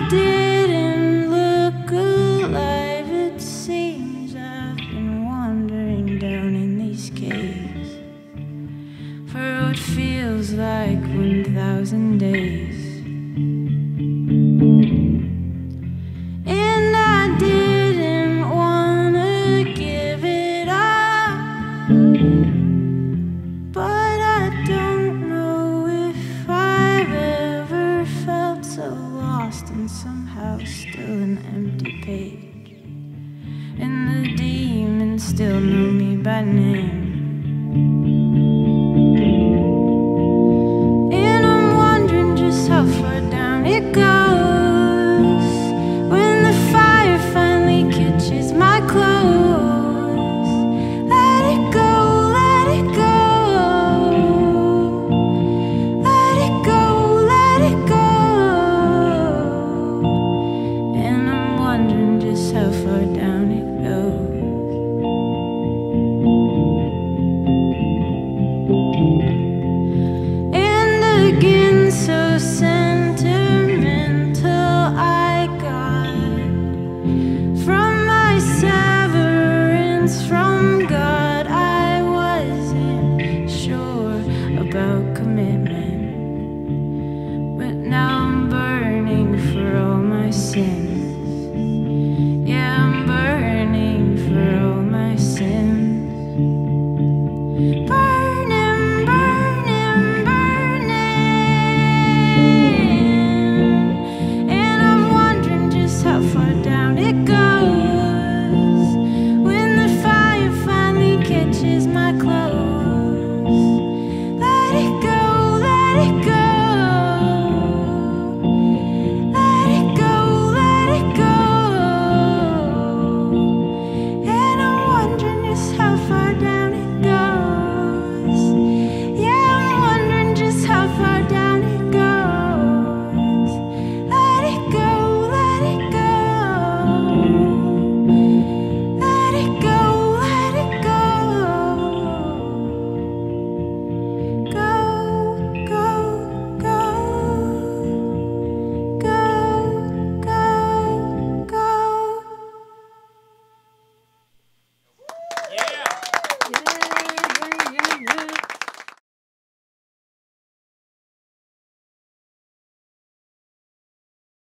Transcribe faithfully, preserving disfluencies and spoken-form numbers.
didn't look alive. It seems I've been wandering down in these caves for what feels like one thousand days. And I didn't wanna give it up, but I don't know if I've ever felt so lost and somehow still an empty page. And the demons still know me by name. And I'm wondering just how far down it goes.